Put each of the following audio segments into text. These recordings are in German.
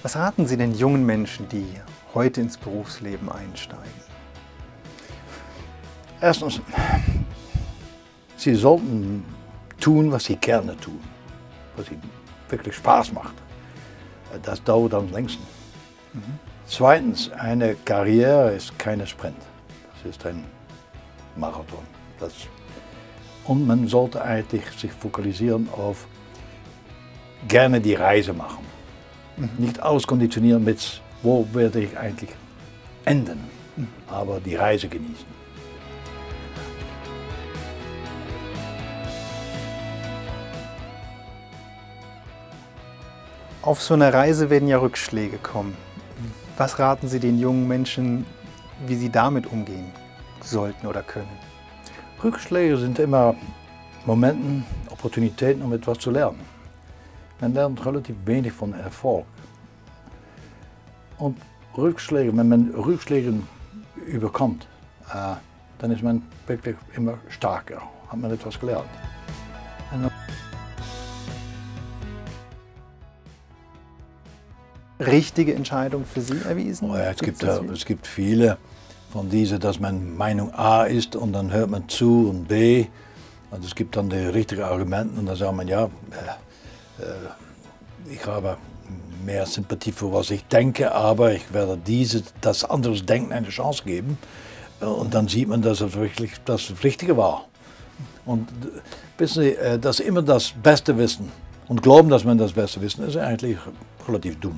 Was raten Sie den jungen Menschen, die heute ins Berufsleben einsteigen? Erstens, sie sollten tun, was sie gerne tun, was ihnen wirklich Spaß macht. Das dauert am längsten. Zweitens, eine Karriere ist keine Sprint, das ist ein Marathon. Und man sollte eigentlich sich fokussieren auf gerne die Reise machen. Nicht auskonditionieren mit, wo werde ich eigentlich enden, aber die Reise genießen. Auf so einer Reise werden ja Rückschläge kommen. Was raten Sie den jungen Menschen, wie sie damit umgehen sollten oder können? Rückschläge sind immer Momente, Opportunitäten, um etwas zu lernen. Man lernt relativ wenig von Erfolg. Und Rückschläge, wenn man Rückschläge überkommt, dann ist man wirklich immer stärker, hat man etwas gelernt. Richtige Entscheidung für Sie erwiesen? Oh ja, es gibt viele von diesen, dass man Meinung A ist und dann hört man zu und B. Und es gibt dann die richtigen Argumente und dann sagt man, ja, ich habe mehr Sympathie für was ich denke, aber ich werde das anderes Denken eine Chance geben. Und dann sieht man, dass es wirklich das Richtige war. Und wissen Sie, dass immer das Beste wissen und glauben, dass man das Beste wissen, ist eigentlich relativ dumm.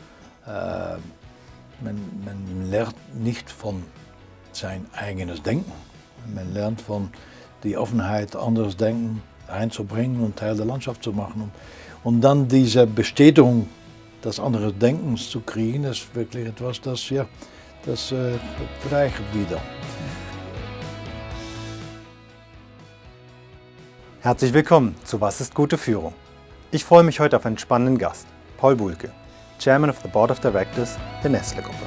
Man lernt nicht von sein eigenes Denken. Man lernt von die Offenheit, anderes Denken einzubringen und Teil der Landschaft zu machen. Und dann diese Bestätigung des anderen Denkens zu kriegen, ist wirklich etwas, das bereichert wieder. Herzlich willkommen zu Was ist gute Führung? Ich freue mich heute auf einen spannenden Gast, Paul Bulcke, Chairman of the Board of Directors der Nestlé-Gruppe.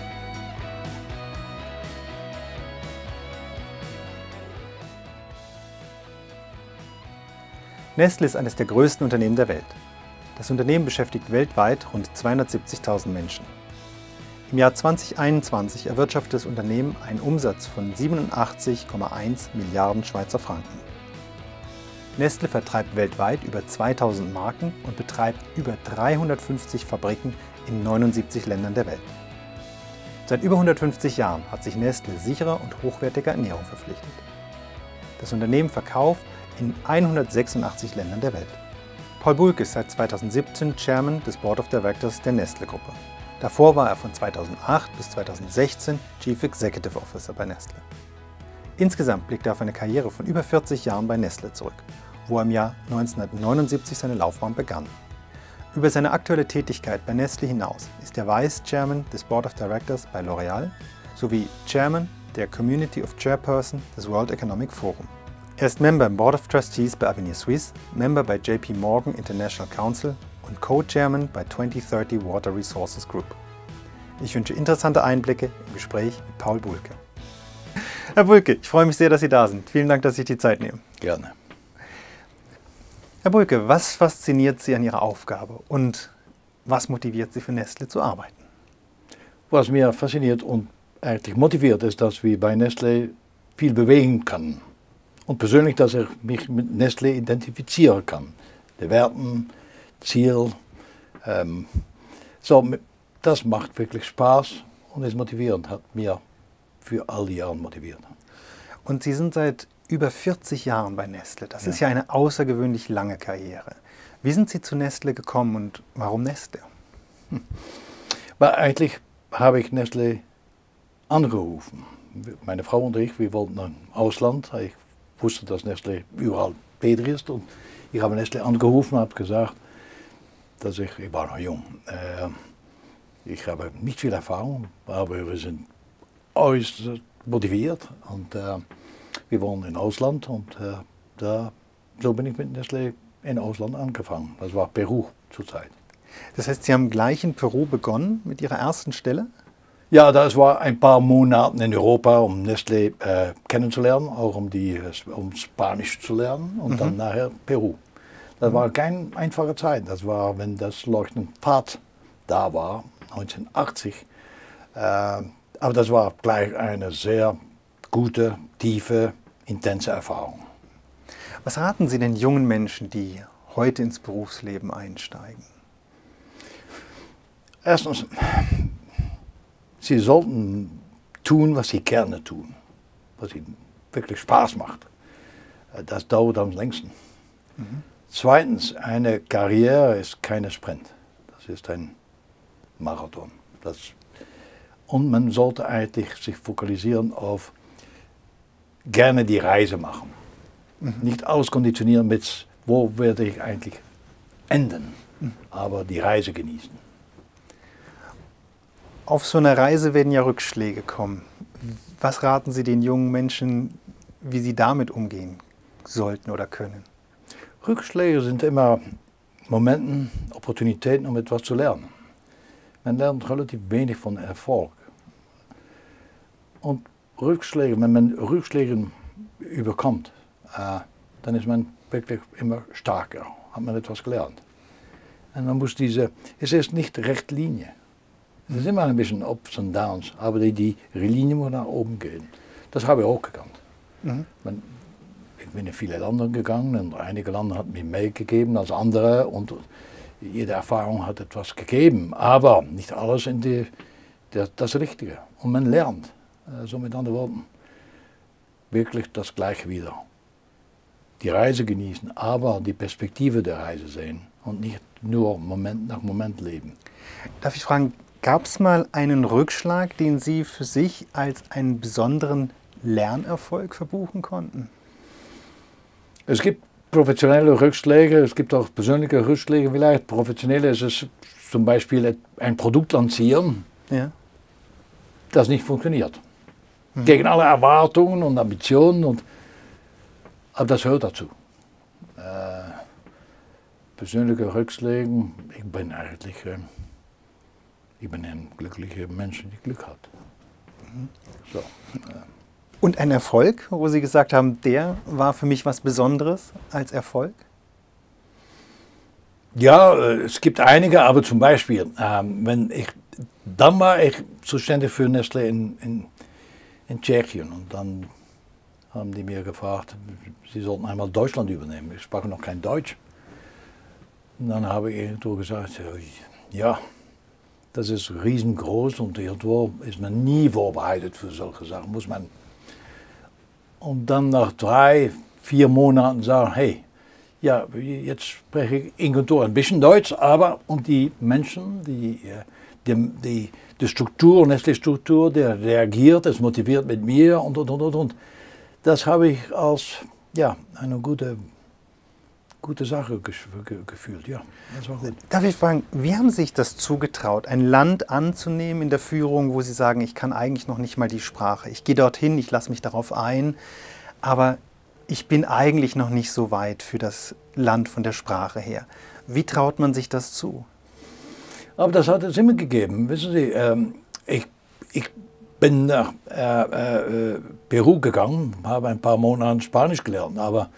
Nestlé ist eines der größten Unternehmen der Welt. Das Unternehmen beschäftigt weltweit rund 270.000 Menschen. Im Jahr 2021 erwirtschaftet das Unternehmen einen Umsatz von 87,1 Milliarden Schweizer Franken. Nestlé vertreibt weltweit über 2000 Marken und betreibt über 350 Fabriken in 79 Ländern der Welt. Seit über 150 Jahren hat sich Nestlé sicherer und hochwertiger Ernährung verpflichtet. Das Unternehmen verkauft in 186 Ländern der Welt. Paul Bulcke ist seit 2017 Chairman des Board of Directors der Nestlé-Gruppe. Davor war er von 2008 bis 2016 Chief Executive Officer bei Nestlé. Insgesamt blickt er auf eine Karriere von über 40 Jahren bei Nestlé zurück, wo er im Jahr 1979 seine Laufbahn begann. Über seine aktuelle Tätigkeit bei Nestlé hinaus ist er Vice Chairman des Board of Directors bei L'Oréal sowie Chairman der Community of Chairperson des World Economic Forum. Er ist Member im Board of Trustees bei Avenir Suisse, Member bei JP Morgan International Council und Co-Chairman bei 2030 Water Resources Group. Ich wünsche interessante Einblicke im Gespräch mit Paul Bulcke. Herr Bulcke, ich freue mich sehr, dass Sie da sind. Vielen Dank, dass Sie sich die Zeit nehmen. Gerne. Herr Bulcke, was fasziniert Sie an Ihrer Aufgabe und was motiviert Sie für Nestlé zu arbeiten? Was mir fasziniert und eigentlich motiviert ist, dass wir bei Nestlé viel bewegen können. Und persönlich, dass ich mich mit Nestlé identifizieren kann. Die Werten, Ziel. Das macht wirklich Spaß und ist motivierend, hat mir für all die Jahre motiviert. Und Sie sind seit über 40 Jahren bei Nestlé. Das ist ja eine außergewöhnlich lange Karriere. Wie sind Sie zu Nestlé gekommen und warum Nestlé? Weil eigentlich habe ich Nestlé angerufen. Meine Frau und ich, wir wollten nach Ausland. Ich wusste, dass Nestlé überall tätig ist. Und ich habe Nestlé angerufen und habe gesagt, dass ich war noch jung. Ich habe nicht viel Erfahrung, aber wir sind äußerst motiviert. Und wir wohnen in Ausland und so bin ich mit Nestlé in Ausland angefangen. Das war Peru zurzeit. Das heißt, Sie haben gleich in Peru begonnen mit Ihrer ersten Stelle? Ja, das war ein paar Monate in Europa, um Nestlé kennenzulernen, auch um Spanisch zu lernen und dann nachher Peru. Das war keine einfache Zeit. Das war, wenn das leuchtende Pfad da war, 1980. Aber das war gleich eine sehr gute, tiefe, intense Erfahrung. Was raten Sie den jungen Menschen, die heute ins Berufsleben einsteigen? Erstens, sie sollten tun, was sie gerne tun, was ihnen wirklich Spaß macht. Das dauert am längsten. Zweitens, eine Karriere ist keine Sprint, das ist ein Marathon. Und man sollte eigentlich sich fokussieren auf gerne die Reise machen. Nicht alles konditionieren mit, wo werde ich eigentlich enden, aber die Reise genießen. Auf so einer Reise werden ja Rückschläge kommen. Was raten Sie den jungen Menschen, wie sie damit umgehen sollten oder können? Rückschläge sind immer Momente, Opportunitäten, um etwas zu lernen. Man lernt relativ wenig von Erfolg. Und Rückschläge, wenn man Rückschläge überkommt, dann ist man wirklich immer stärker, hat man etwas gelernt. Und man muss es ist nicht Rechtlinie. Es ist immer ein bisschen Ups und Downs, aber die Linie muss nach oben gehen. Das habe ich auch gekannt. Ich bin in viele Länder gegangen und einige Länder haben mir mehr gegeben als andere und jede Erfahrung hat etwas gegeben, aber nicht alles das Richtige. Und man lernt, so mit anderen Worten, wirklich das Gleiche wieder. Die Reise genießen, aber die Perspektive der Reise sehen und nicht nur Moment nach Moment leben. Darf ich fragen, gab es mal einen Rückschlag, den Sie für sich als einen besonderen Lernerfolg verbuchen konnten? Es gibt professionelle Rückschläge, es gibt auch persönliche Rückschläge vielleicht. Professionelle ist es zum Beispiel ein Produkt lancieren, das nicht funktioniert. Gegen alle Erwartungen und Ambitionen, aber das gehört dazu. Persönliche Rückschläge, ich bin ein glücklicher Mensch, der Glück hat. So, Und ein Erfolg, wo Sie gesagt haben, der war für mich was Besonderes als Erfolg? Ja, es gibt einige, aber zum Beispiel, dann war ich zuständig für Nestlé in Tschechien und dann haben die mir gefragt, sie sollten einmal Deutschland übernehmen. Ich sprach noch kein Deutsch. Und dann habe ich irgendwo gesagt, ja, das ist riesengroß und irgendwo ist man nie vorbereitet für solche Sachen, muss man. Und dann nach 3, 4 Monaten sagen, hey, ja, jetzt spreche ich irgendwo ein bisschen Deutsch, aber und die Menschen, die Struktur, Nestlé-Struktur, der reagiert, es motiviert mit mir und. Das habe ich als eine gute Sache gefühlt, ja. Das war gut. Darf ich fragen, wie haben Sie sich das zugetraut, ein Land anzunehmen in der Führung, wo Sie sagen, ich kann eigentlich noch nicht mal die Sprache. Ich gehe dorthin, ich lasse mich darauf ein, aber ich bin eigentlich noch nicht so weit für das Land von der Sprache her. Wie traut man sich das zu? Aber das hat es immer gegeben. Wissen Sie, ich bin nach Peru gegangen, habe ein paar Monate Spanisch gelernt, aber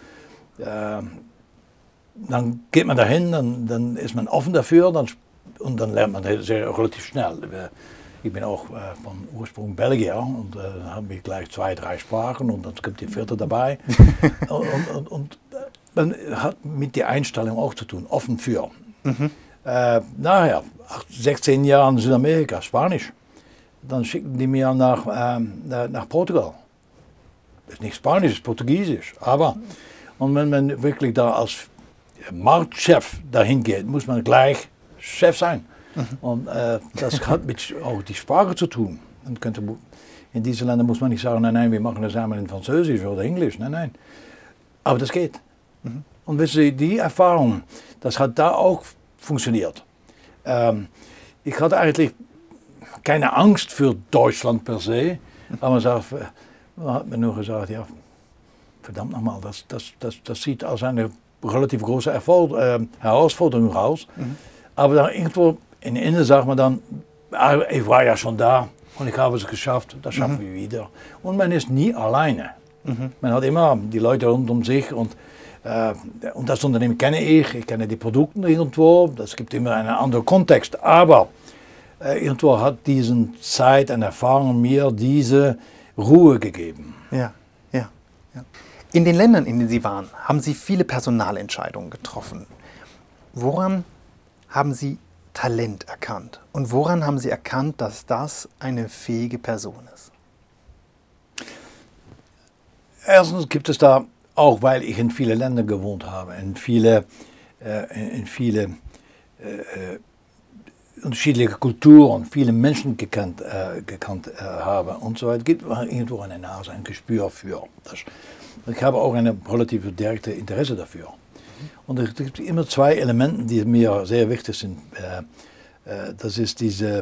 dann geht man dahin, dann ist man offen dafür und dann lernt man relativ schnell. Ich bin auch von Ursprung Belgier und habe ich gleich 2, 3 Sprachen und dann gibt die 4. dabei. und man hat mit der Einstellung auch zu tun, offen für. Nachher, 16 Jahre in Südamerika, Spanisch. Dann schickten die mir nach Portugal. Das ist nicht Spanisch, das ist Portugiesisch. Und wenn man wirklich da als Marktchef dahin geht, muss man gleich Chef sein. Und das hat mit auch die Sprache zu tun. In diesen Ländern muss man nicht sagen, nein, wir machen das einmal in Französisch oder Englisch. Nein. Aber das geht. Und wissen Sie, die Erfahrung, das hat da auch funktioniert. Ich hatte eigentlich keine Angst für Deutschland per se, aber man hat mir nur gesagt, ja, verdammt nochmal, das sieht als eine relativ große Herausforderung raus. Aber dann irgendwo in Innen sagt man dann, ich war ja schon da und ich habe es geschafft, das schaffen wir wieder. Und man ist nie alleine. Man hat immer die Leute rund um sich und das Unternehmen kenne ich kenne die Produkte irgendwo, das gibt immer einen anderen Kontext. Aber irgendwo hat diese Zeit und Erfahrung mir diese Ruhe gegeben. Ja, ja, ja. In den Ländern, in denen Sie waren, haben Sie viele Personalentscheidungen getroffen. Woran haben Sie Talent erkannt? Und woran haben Sie erkannt, dass das eine fähige Person ist? Erstens gibt es da, auch weil ich in viele Länder gewohnt habe, in viele unterschiedliche Kulturen, viele Menschen gekannt habe und so weiter, gibt es irgendwo eine Nase, ein Gespür für das. Ich habe auch ein relativ direktes Interesse dafür. Und es gibt immer zwei Elemente, die mir sehr wichtig sind. Das ist diese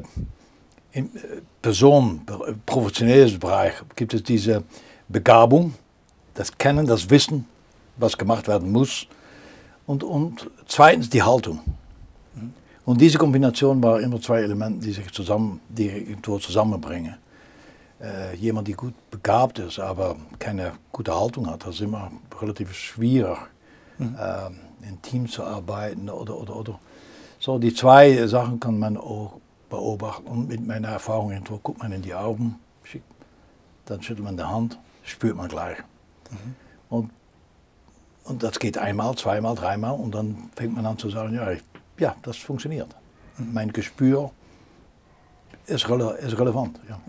professionelles Bereich, gibt es diese Begabung, das Kennen, das Wissen, was gemacht werden muss. Und zweitens die Haltung. Und diese Kombination waren immer zwei Elemente, die sich zusammenbringen. Jemand, der gut begabt ist, aber keine gute Haltung hat, das ist immer relativ schwierig, in Team zu arbeiten oder. So, die zwei Sachen kann man auch beobachten. Und mit meiner Erfahrung guckt man in die Augen, dann schüttelt man die Hand, spürt man gleich. Und das geht einmal, zweimal, dreimal und dann fängt man an zu sagen, ja, das funktioniert. Mein Gespür ist relevant. Ja.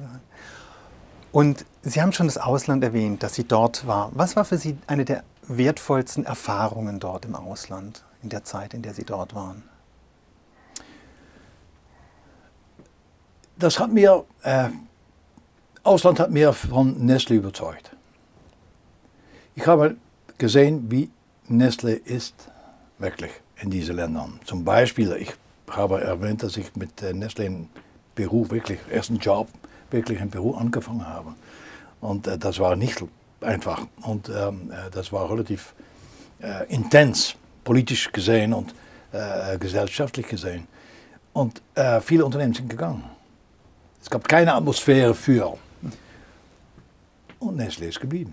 Und Sie haben schon das Ausland erwähnt, dass Sie dort waren. Was war für Sie eine der wertvollsten Erfahrungen dort im Ausland, in der Zeit, in der Sie dort waren? Ausland hat mir von Nestlé überzeugt. Ich habe gesehen, wie Nestlé ist wirklich in diesen Ländern. Zum Beispiel, ich habe erwähnt, dass ich mit Nestlé in Peru ersten Job in Peru angefangen habe. Und das war nicht einfach. Und das war relativ intens, politisch gesehen und gesellschaftlich gesehen. Und viele Unternehmen sind gegangen. Es gab keine Atmosphäre für. Und Nestlé ist geblieben.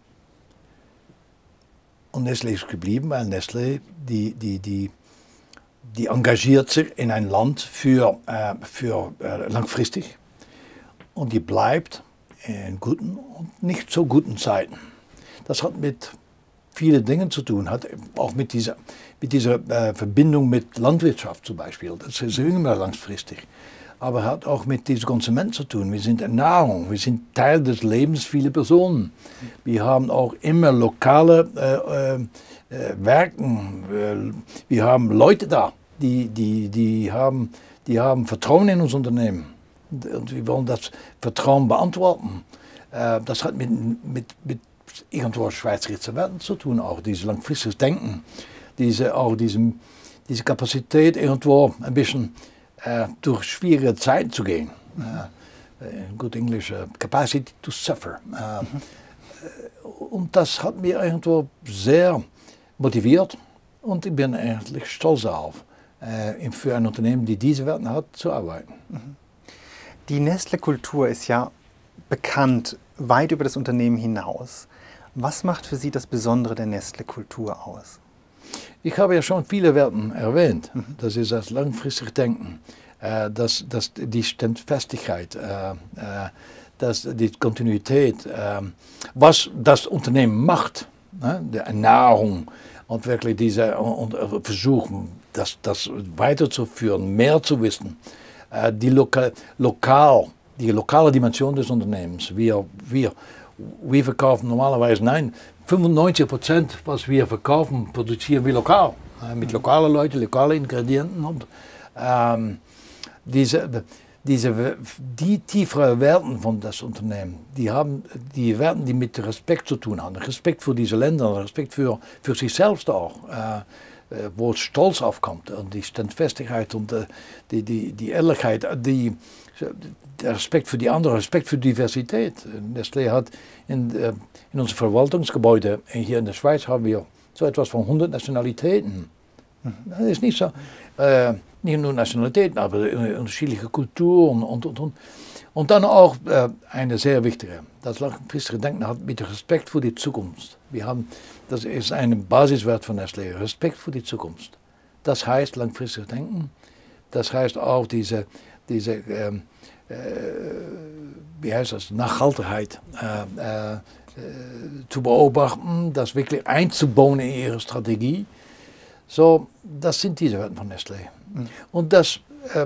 Und Nestlé ist geblieben, weil Nestlé, die engagiert sich in ein Land für langfristig. Und die bleibt in guten und nicht so guten Zeiten. Das hat mit vielen Dingen zu tun, hat auch mit dieser Verbindung mit Landwirtschaft zum Beispiel. Das ist immer langfristig. Aber hat auch mit diesem Konsumenten zu tun. Wir sind Nahrung, wir sind Teil des Lebens vieler Personen. Wir haben auch immer lokale Werken, wir haben Leute da, die haben Vertrauen in unser Unternehmen. Und wir wollen das Vertrauen beantworten. Das hat mit irgendwo schweizerische Werten zu tun, auch dieses langfristiges Denken, diese Kapazität irgendwo ein bisschen durch schwierige Zeiten zu gehen. In gut Englisch, capacity to suffer. Und das hat mich irgendwo sehr motiviert und ich bin eigentlich stolz darauf, für ein Unternehmen, die diese Werte hat, zu arbeiten. Die Nestlé-Kultur ist ja bekannt, weit über das Unternehmen hinaus. Was macht für Sie das Besondere der Nestlé-Kultur aus? Ich habe ja schon viele Werte erwähnt. Das ist das langfristige Denken, die Standfestigkeit, die Kontinuität, was das Unternehmen macht, die Nahrung und wirklich versuchen, das weiterzuführen, mehr zu wissen, die lokale Dimension des Unternehmens. Wir verkaufen normalerweise, 95%, was wir verkaufen, produzieren wir lokal. Mit lokalen Leuten, lokalen Ingredienten. Und die tieferen Werte von das Unternehmen, die Werte, die mit Respekt zu tun haben. Respekt für diese Länder, Respekt für sich selbst auch. Wo es Stolz aufkommt und die Standfestigkeit und die Ehrlichkeit, der Respekt für die anderen, Respekt für Diversität. Nestlé hat in unserem Verwaltungsgebäude hier in der Schweiz haben wir so etwas von 100 Nationalitäten. Das ist nicht so, nicht nur Nationalitäten, aber unterschiedliche Kulturen und dann auch eine sehr wichtige, das langfristige Denken hat mit Respekt für die Zukunft. Das ist ein Basiswert von Nestlé, Respekt für die Zukunft. Das heißt langfristiges Denken, das heißt auch wie heißt das, Nachhaltigkeit zu beobachten, das wirklich einzubauen in ihre Strategie. So, das sind diese Werte von Nestlé. Und das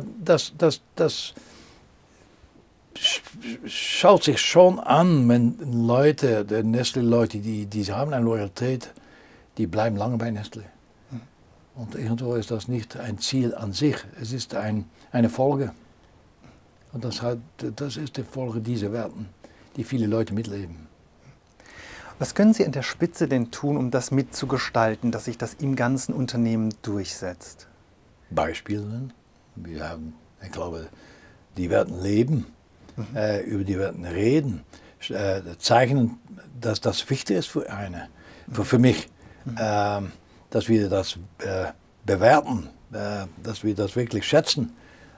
schaut sich schon an, wenn Leute, die Nestlé-Leute, die haben eine Loyalität, die bleiben lange bei Nestlé. Und irgendwo ist das nicht ein Ziel an sich, es ist eine Folge. Und das ist die Folge dieser Werten, die viele Leute mitleben. Was können Sie an der Spitze denn tun, um das mitzugestalten, dass sich das im ganzen Unternehmen durchsetzt? Beispiele. Wir haben, ich glaube, die Werten leben, über die Werten reden, zeichnen, dass das wichtig ist für mich, dass wir das bewerten, dass wir das wirklich schätzen.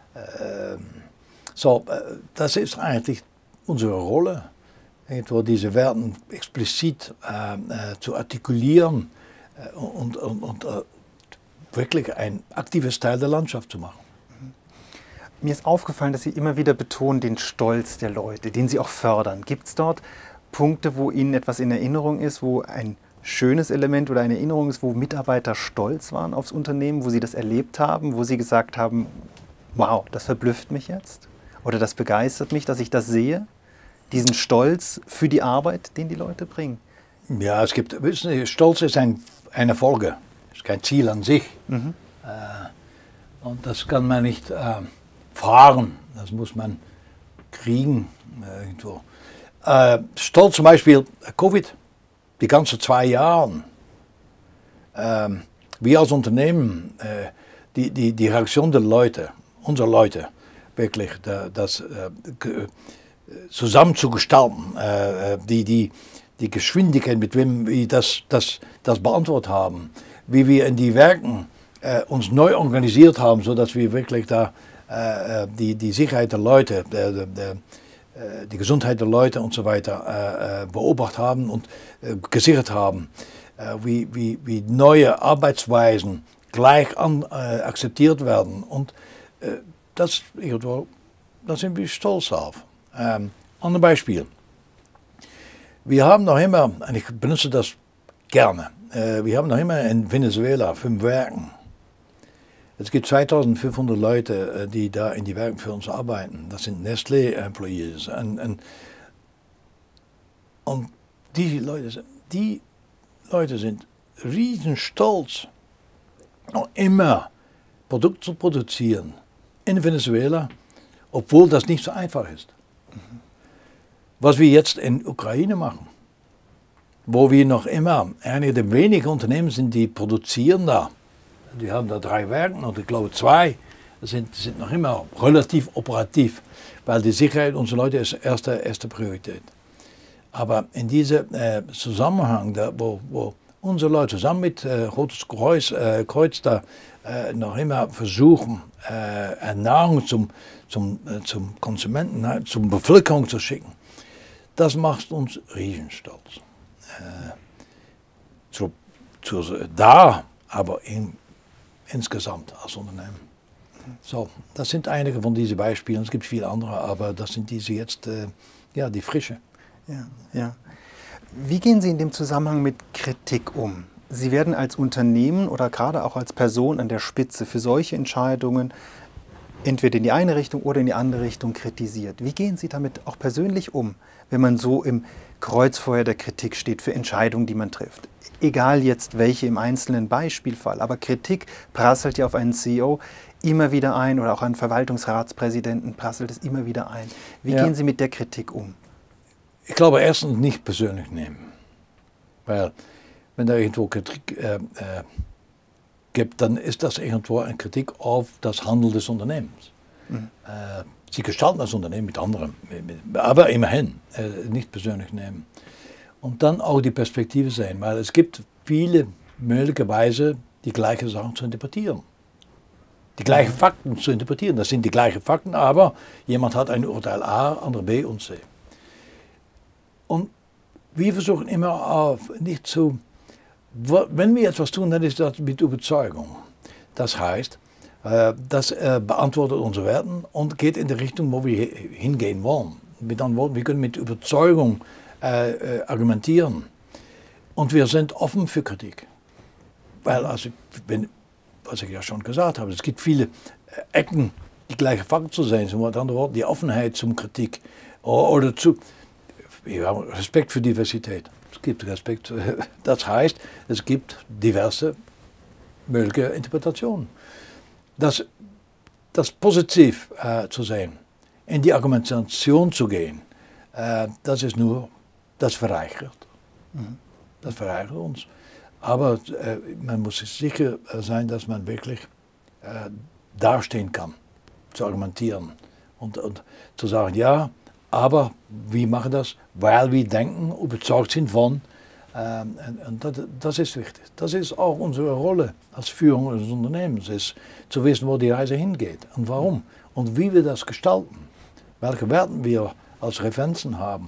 Das ist eigentlich unsere Rolle, irgendwo diese Werten explizit zu artikulieren und wirklich ein aktives Teil der Landschaft zu machen. Mir ist aufgefallen, dass Sie immer wieder betonen den Stolz der Leute, den Sie auch fördern. Gibt es dort Punkte, wo Ihnen etwas in Erinnerung ist, wo ein schönes Element oder eine Erinnerung ist, wo Mitarbeiter stolz waren aufs Unternehmen, wo Sie das erlebt haben, wo Sie gesagt haben, wow, das verblüfft mich jetzt oder das begeistert mich, dass ich das sehe? Diesen Stolz für die Arbeit, den die Leute bringen? Ja, wissen Sie, Stolz ist eine Folge, ist kein Ziel an sich. Und das kann man nicht fahren, das muss man kriegen. Stolz zum Beispiel, Covid, die ganzen 2 Jahre. Wir als Unternehmen, die Reaktion der Leute, unserer Leute, wirklich das zusammen zu gestalten, die Geschwindigkeit, mit wem wir das beantwortet haben, wie wir in die Werken uns neu organisiert haben, sodass wir wirklich da die Sicherheit der Leute, die Gesundheit der Leute und so weiter beobachtet haben und gesichert haben, wie neue Arbeitsweisen gleich akzeptiert werden. Und da sind wir stolz auf. Anderes Beispiel. Wir haben noch immer, und ich benutze das gerne, wir haben noch immer in Venezuela 5 Werken. Es gibt 2500 Leute, die da in die Werken für uns arbeiten. Das sind Nestlé-Employees. Und die Leute sind riesen stolz, noch immer Produkte zu produzieren in Venezuela, obwohl das nicht so einfach ist. Was wir jetzt in Ukraine machen, wo wir noch immer einige der wenigen Unternehmen sind, die produzieren da. Die haben da 3 Werke und ich glaube 2 sind noch immer relativ operativ, weil die Sicherheit unserer Leute ist erste Priorität. Aber in diesem Zusammenhang, wo unsere Leute zusammen mit Rotes Kreuz da noch immer versuchen, Nahrung zum Konsumenten, zur Bevölkerung zu schicken, das macht uns riesenstolz. Aber insgesamt als Unternehmen. So, das sind einige von diesen Beispielen. Es gibt viele andere, aber das sind diese jetzt, die frische. Ja. Wie gehen Sie in dem Zusammenhang mit Kritik um? Sie werden als Unternehmen oder gerade auch als Person an der Spitze für solche Entscheidungen entweder in die eine Richtung oder in die andere Richtung kritisiert. Wie gehen Sie damit auch persönlich um, wenn man so im Kreuzfeuer der Kritik steht für Entscheidungen, die man trifft? Egal jetzt welche im einzelnen Beispielfall, aber Kritik prasselt ja auf einen CEO immer wieder ein oder auch einen Verwaltungsratspräsidenten prasselt es immer wieder ein. Wie gehen Sie mit der Kritik um? Ich glaube, erstens nicht persönlich nehmen. Weil, wenn da irgendwo Kritik gibt, dann ist das irgendwo eine Kritik auf das Handeln des Unternehmens. Sie gestalten das Unternehmen mit anderen, aber immerhin nicht persönlich nehmen. Und dann auch die Perspektive sehen, weil es gibt viele möglicherweise die gleichen Sachen zu interpretieren. Die gleichen Fakten zu interpretieren. Das sind die gleichen Fakten, aber jemand hat ein Urteil A, andere B und C. Und wir versuchen immer wenn wir etwas tun, dann ist das mit Überzeugung. Das heißt, Das beantwortet unsere Werte und geht in die Richtung, wo wir hingehen wollen. Wir können mit Überzeugung argumentieren. Und wir sind offen für Kritik. Weil, was ich ja schon gesagt habe, es gibt viele Ecken, die gleiche Fakten zu sein sind. Mit anderen Worten, die Offenheit zum Kritik. Wir haben Respekt für Diversität. Es gibt Respekt. Das heißt, es gibt diverse mögliche Interpretationen. Das positiv zu sehen, in die Argumentation zu gehen, das verreichert. Das verreichert uns. Aber man muss sich sicher sein, dass man wirklich dastehen kann, zu argumentieren und zu sagen, ja, aber wir machen das, weil wir denken, überzeugt sind von. Und das ist wichtig. Das ist auch unsere Rolle als Führung unseres Unternehmens, ist zu wissen, wo die Reise hingeht und warum und wie wir das gestalten, welche Werte wir als Referenzen haben.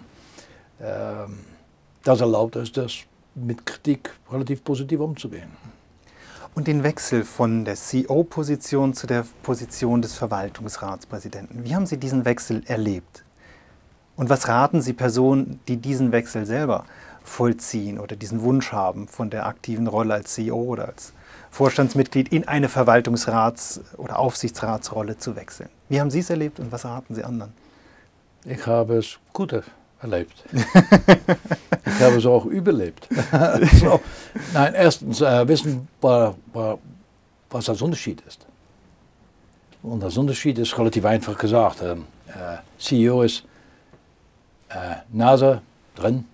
Das erlaubt es, das mit Kritik relativ positiv umzugehen. Und den Wechsel von der CEO-Position zu der Position des Verwaltungsratspräsidenten. Wie haben Sie diesen Wechsel erlebt? Und was raten Sie Personen, die diesen Wechsel selber vollziehen oder diesen Wunsch haben, von der aktiven Rolle als CEO oder als Vorstandsmitglied in eine Verwaltungsrats- oder Aufsichtsratsrolle zu wechseln? Wie haben Sie es erlebt und was raten Sie anderen? Ich habe es gut erlebt. Ich habe es auch überlebt. So. Nein, erstens wissen, was das Unterschied ist. Und das Unterschied ist relativ einfach gesagt. CEO ist Nase drin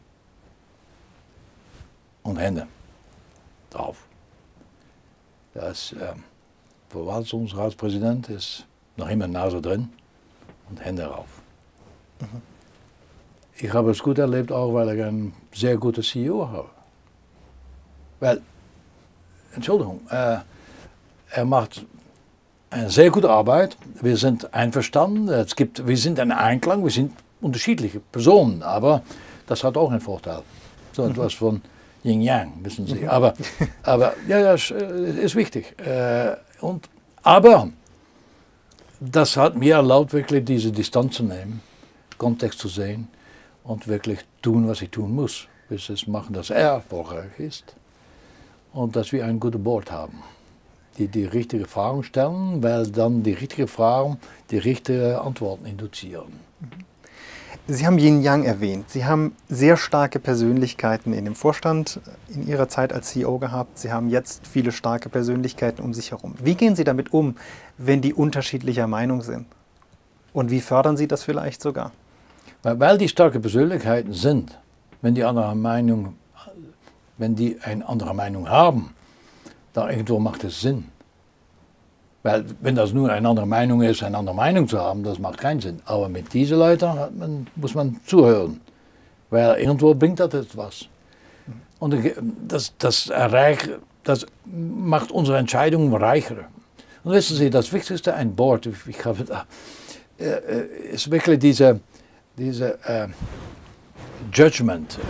und Hände drauf. Das Verwaltungsratspräsident ist noch immer Nase drin und Hände drauf. Ich habe es gut erlebt, auch weil ich einen sehr guten CEO habe. Weil, Entschuldigung, er macht eine sehr gute Arbeit. Wir sind einverstanden. Wir sind in Einklang. Wir sind unterschiedliche Personen, aber das hat auch einen Vorteil. So etwas von Yin-Yang, wissen Sie. Aber ja, ist wichtig. Aber das hat mir erlaubt, wirklich diese Distanz zu nehmen, Kontext zu sehen und wirklich tun, was ich tun muss, bis es machen, dass er erfolgreich ist und dass wir ein gutes Board haben, die richtige Fragen stellen, weil dann die richtigen Fragen die richtigen Antworten induzieren. Sie haben Yin-Yang erwähnt. Sie haben sehr starke Persönlichkeiten in dem Vorstand in Ihrer Zeit als CEO gehabt. Sie haben jetzt viele starke Persönlichkeiten um sich herum. Wie gehen Sie damit um, wenn die unterschiedlicher Meinung sind? Und wie fördern Sie das vielleicht sogar? Weil die starke Persönlichkeiten sind, wenn die eine andere Meinung haben, dann irgendwo macht es Sinn. Weil wenn das nur eine andere Meinung ist, eine andere Meinung zu haben, das macht keinen Sinn. Aber mit diesen Leuten muss man zuhören, weil irgendwo bringt das etwas. Und das macht unsere Entscheidungen reicher. Und wissen Sie, das Wichtigste ein Board, ich habe da, ist wirklich diese Judgment,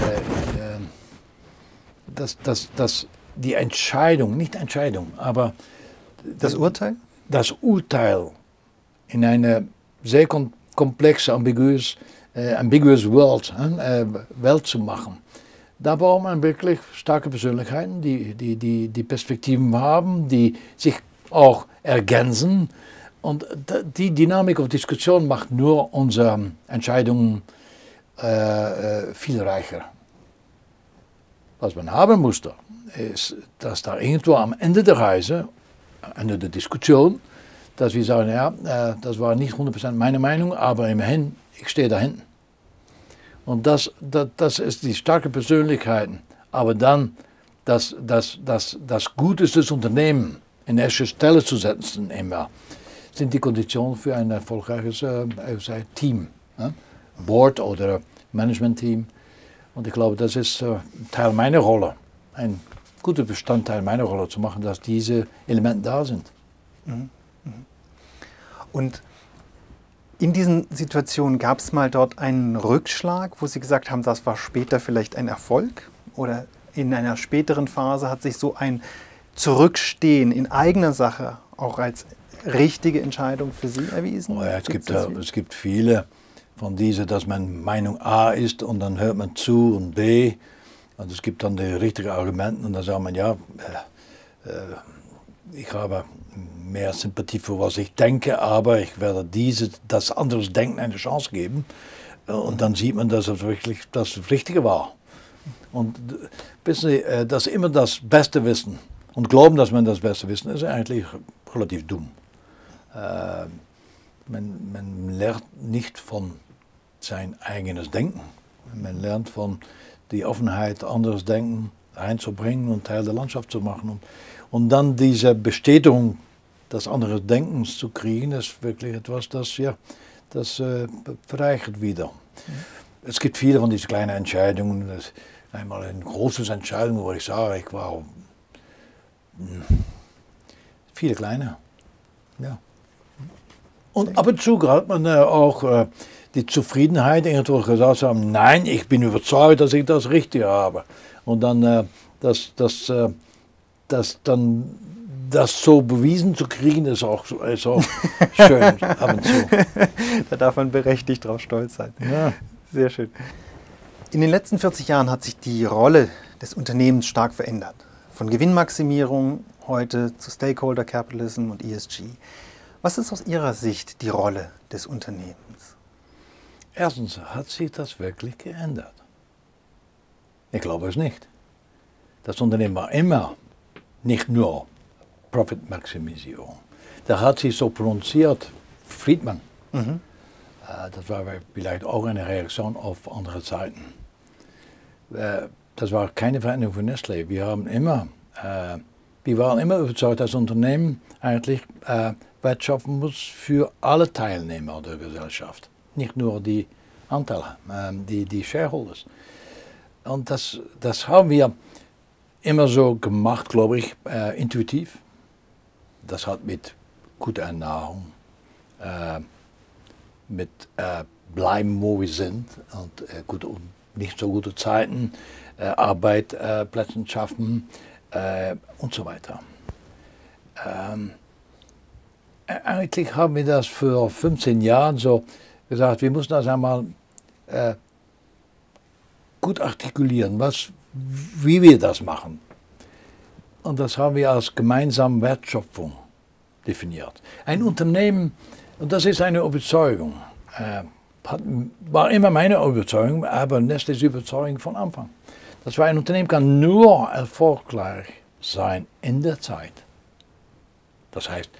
die Entscheidung, nicht Entscheidung, aber das Urteil? Das Urteil in eine sehr komplexe, ambiguous Welt zu machen. Da braucht man wirklich starke Persönlichkeiten, die Perspektiven haben, die sich auch ergänzen. Und die Dynamik und Diskussion macht nur unsere Entscheidungen viel reicher. Was man haben musste, ist, dass da irgendwo am Ende der Reise, am Ende der Diskussion, dass wir sagen, ja, das war nicht 100% meine Meinung, aber immerhin, ich stehe da hinten. Und das ist die starke Persönlichkeiten. Aber dann das Gute des Unternehmens in erste Stelle zu setzen, immer, sind die Konditionen für ein erfolgreiches Team. Board oder Management-Team. Und ich glaube, das ist Teil meiner Rolle. Ein guter Bestandteil meiner Rolle zu machen, dass diese Elemente da sind. Und in diesen Situationen gab es mal dort einen Rückschlag, wo Sie gesagt haben, das war später vielleicht ein Erfolg? Oder in einer späteren Phase hat sich so ein Zurückstehen in eigener Sache auch als richtige Entscheidung für Sie erwiesen? Oh ja, es gibt viele von diesen, dass man Meinung A ist und dann hört man zu und B. Und es gibt dann die richtigen Argumente und dann sagt man, ja, ich habe mehr Sympathie für was ich denke, aber ich werde das anderes Denken eine Chance geben. Und dann sieht man, dass es wirklich das Richtige war. Und wissen Sie, dass immer das Beste wissen und glauben, dass man das Beste wissen, ist eigentlich relativ dumm. Man lernt nicht von sein eigenes Denken. Man lernt von die Offenheit, anderes Denken einzubringen und Teil der Landschaft zu machen. Und dann diese Bestätigung des anderen Denkens zu kriegen, ist wirklich etwas, das verreichert wieder. Es gibt viele von diesen kleinen Entscheidungen. Einmal eine große Entscheidung, wo ich sage, ich war viele kleine. Ja. Und ab und zu hat man auch die Zufriedenheit, irgendwo gesagt haben, nein, ich bin überzeugt, dass ich das Richtige habe. Und dann das so bewiesen zu kriegen, ist auch schön ab und zu. Da darf man berechtigt drauf stolz sein. Ja. Sehr schön. In den letzten 40 Jahren hat sich die Rolle des Unternehmens stark verändert. Von Gewinnmaximierung heute zu Stakeholder Capitalism und ESG. Was ist aus Ihrer Sicht die Rolle des Unternehmens? Erstens, hat sich das wirklich geändert? Ich glaube es nicht. Das Unternehmen war immer nicht nur Profitmaximisierung. Da hat sich so prononciert Friedman. Das war vielleicht auch eine Reaktion auf andere Zeiten. Das war keine Veränderung für Nestlé. Wir waren immer überzeugt, dass das Unternehmen eigentlich Wert schaffen muss für alle Teilnehmer der Gesellschaft. Nicht nur die Anteile, die Shareholders. Und das haben wir immer so gemacht, glaube ich, intuitiv. Das hat mit guter Ernährung, mit bleiben, wo wir sind und gute und nicht so gute Zeiten, Arbeitsplätze schaffen und so weiter. Eigentlich haben wir das vor 15 Jahren so gesagt, wir müssen das einmal gut artikulieren, wie wir das machen. Und das haben wir als gemeinsame Wertschöpfung definiert. Ein Unternehmen, und das ist eine Überzeugung, war immer meine Überzeugung, aber Nestlé's Überzeugung von Anfang. Das war ein Unternehmen kann nur erfolgreich sein in der Zeit. Das heißt,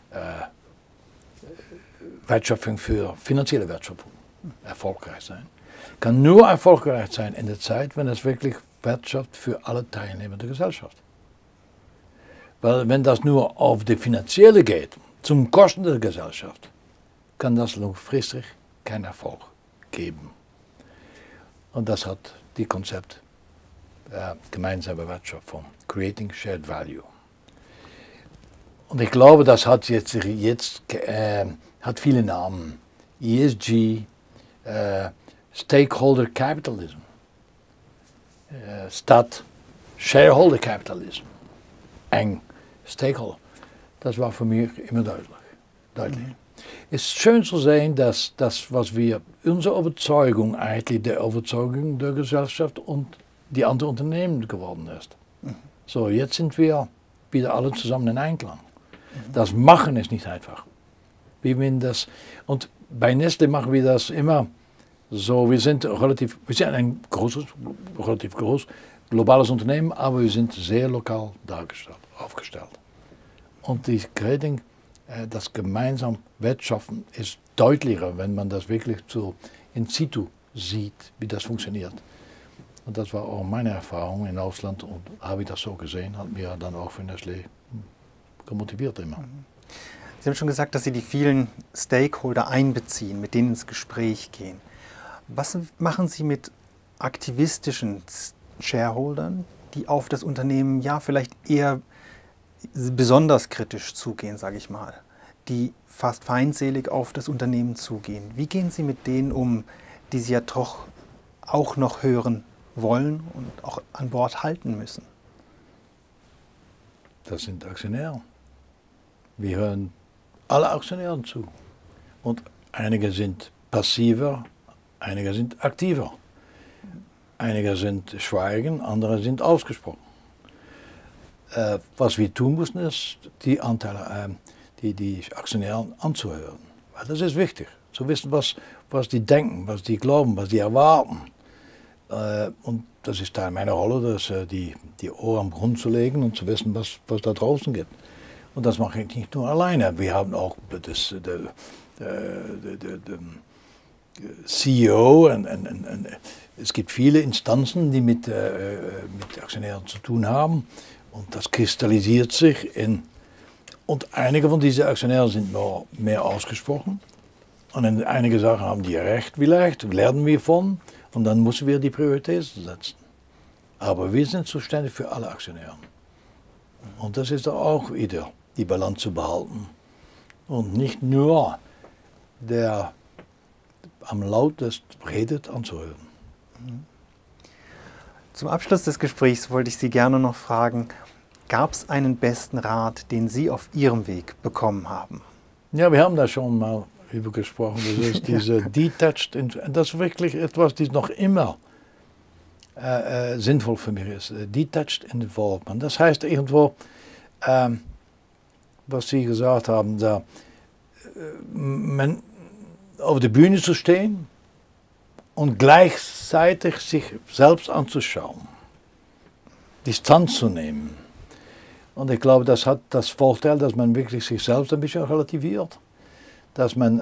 Wertschöpfung für finanzielle Wertschöpfung erfolgreich sein. Kann nur erfolgreich sein in der Zeit, wenn es wirklich Wert schafft für alle Teilnehmer der Gesellschaft. Weil wenn das nur auf die finanzielle geht, zum Kosten der Gesellschaft, kann das langfristig keinen Erfolg geben. Und das hat die Konzept gemeinsame Wertschöpfung, Creating Shared Value. Und ich glaube, das hat jetzt hat viele Namen. ESG, Stakeholder Capitalism, statt Shareholder Capitalism, eng Stakeholder. Das war für mich immer deutlich. Es ist schön zu sehen, dass das, was wir, unsere Überzeugung eigentlich der Überzeugung der Gesellschaft und die anderen Unternehmen geworden ist. So, jetzt sind wir wieder alle zusammen in Einklang. Das Machen ist nicht einfach. Und bei Nestlé machen wir das immer so, wir sind ein relativ groß globales Unternehmen, aber wir sind sehr lokal aufgestellt. Und das gemeinsam Wertschaffen ist deutlicher, wenn man das wirklich so in situ sieht, wie das funktioniert. Und das war auch meine Erfahrung in Ausland und habe ich das so gesehen, hat mir dann auch für Nestlé gemotiviert immer. Sie haben schon gesagt, dass Sie die vielen Stakeholder einbeziehen, mit denen ins Gespräch gehen. Was machen Sie mit aktivistischen Shareholdern, die auf das Unternehmen ja vielleicht eher besonders kritisch zugehen, sage ich mal, die fast feindselig auf das Unternehmen zugehen? Wie gehen Sie mit denen um, die Sie ja doch auch noch hören wollen und auch an Bord halten müssen? Das sind Aktionäre. Wir hören alle Aktionären zu. Und einige sind passiver, einige sind aktiver. Einige sind schweigen, andere sind ausgesprochen. Was wir tun müssen, ist, die Aktionäre anzuhören. Weil das ist wichtig, zu wissen, was die denken, was die glauben, was die erwarten. Und das ist Teil meiner Rolle, die Ohren am Grund zu legen und zu wissen, was da draußen gibt. Und das mache ich nicht nur alleine. Wir haben auch das CEO und es gibt viele Instanzen, die mit Aktionären zu tun haben. Und das kristallisiert sich und einige von diesen Aktionären sind noch mehr ausgesprochen. Und in einige Sachen haben die recht vielleicht, lernen wir von. Und dann müssen wir die Prioritäten setzen. Aber wir sind zuständig für alle Aktionäre. Und das ist auch wieder die Balance zu behalten. Und nicht nur der am lautesten redet anzuhören. Zum Abschluss des Gesprächs wollte ich Sie gerne noch fragen, gab es einen besten Rat, den Sie auf Ihrem Weg bekommen haben? Ja, wir haben da schon mal über gesprochen. Das ist diese Detached, das ist wirklich etwas, das noch immer sinnvoll für mich ist. Detached Involvement. Das heißt irgendwo, was Sie gesagt haben, da, auf der Bühne zu stehen und gleichzeitig sich selbst anzuschauen, Distanz zu nehmen. Und ich glaube, das hat das Vorteil, dass man wirklich sich selbst ein bisschen relativiert, dass man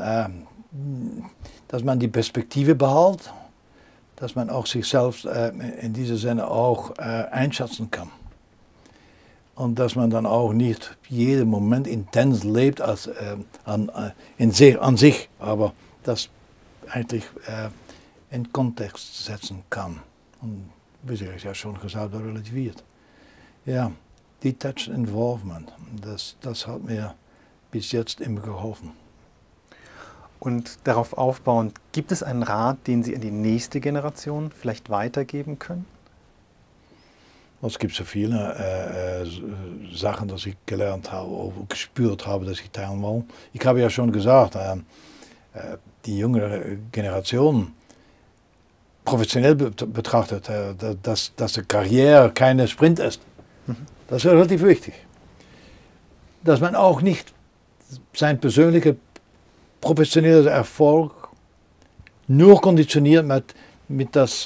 die Perspektive behält, dass man auch sich selbst in diesem Sinne auch einschätzen kann. Und dass man dann auch nicht jeden Moment intens lebt an sich, aber das eigentlich in Kontext setzen kann. Und wie ich ja schon gesagt habe, relativiert. Ja, Detached Involvement, das hat mir bis jetzt immer geholfen. Und darauf aufbauend, gibt es einen Rat, den Sie an die nächste Generation vielleicht weitergeben können? Es gibt so viele Sachen, die ich gelernt habe oder gespürt habe, dass ich teilen will. Ich habe ja schon gesagt, die jüngere Generation professionell betrachtet, dass die Karriere keine Sprint ist. Das ist relativ wichtig. Dass man auch nicht sein persönlicher professioneller Erfolg nur konditioniert mit das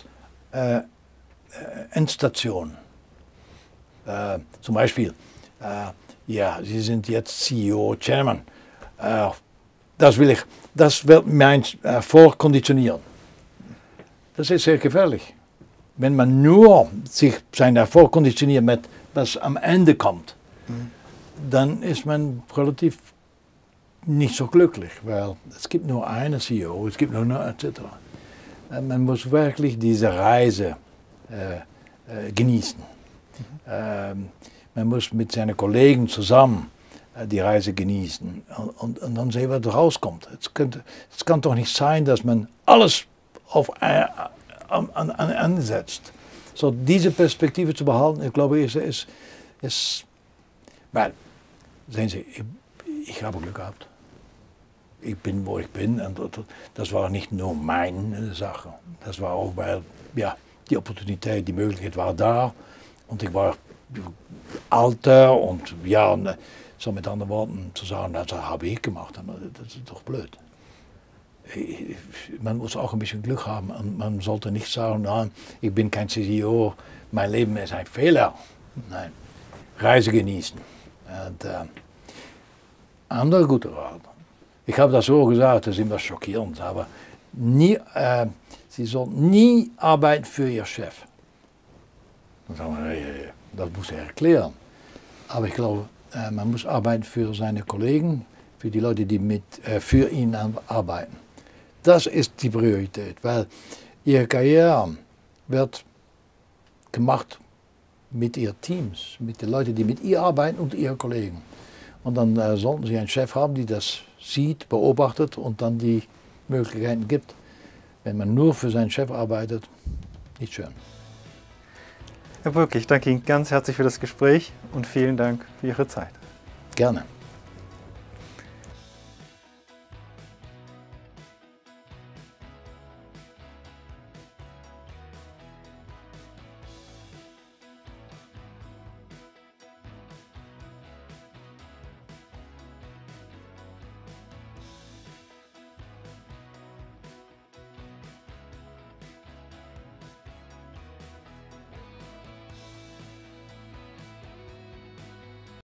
Endstation. Zum Beispiel, ja, Sie sind jetzt CEO, Chairman. Das wird mein Erfolg konditionieren. Das ist sehr gefährlich. Wenn man nur sich seinen Erfolg konditioniert mit was am Ende kommt, dann ist man relativ nicht so glücklich, weil es gibt nur einen CEO, es gibt nur etc. Man muss wirklich diese Reise genießen. Man muss mit seinen Kollegen zusammen die Reise genießen und dann sehen, was rauskommt. Es kann doch nicht sein, dass man alles ansetzt. So, diese Perspektive zu behalten, ich glaube, ist weil, sehen Sie, ich habe Glück gehabt. Ich bin, wo ich bin, und das war nicht nur meine Sache. Das war auch, weil, ja, die Opportunität, die Möglichkeit war da und ich war alter und ja, so mit anderen Worten zu sagen, das habe ich gemacht, das ist doch blöd. Man muss auch ein bisschen Glück haben und man sollte nicht sagen, nein, ich bin kein CEO, mein Leben ist ein Fehler. Nein, Reise genießen. Und, andere gute Rat. Ich habe das so gesagt, das ist immer schockierend, aber Sie sollten nie arbeiten für Ihr Chef. Dann sagen wir, das muss er erklären. Aber ich glaube, man muss arbeiten für seine Kollegen, für die Leute, die für ihn arbeiten. Das ist die Priorität, weil Ihre Karriere wird gemacht mit Ihren Teams, mit den Leuten, die mit ihr arbeiten und Ihren Kollegen. Und dann sollten Sie einen Chef haben, der das sieht, beobachtet und dann die Möglichkeiten gibt. Wenn man nur für seinen Chef arbeitet, nicht schön. Herr Brücke, ich danke Ihnen ganz herzlich für das Gespräch und vielen Dank für Ihre Zeit. Gerne.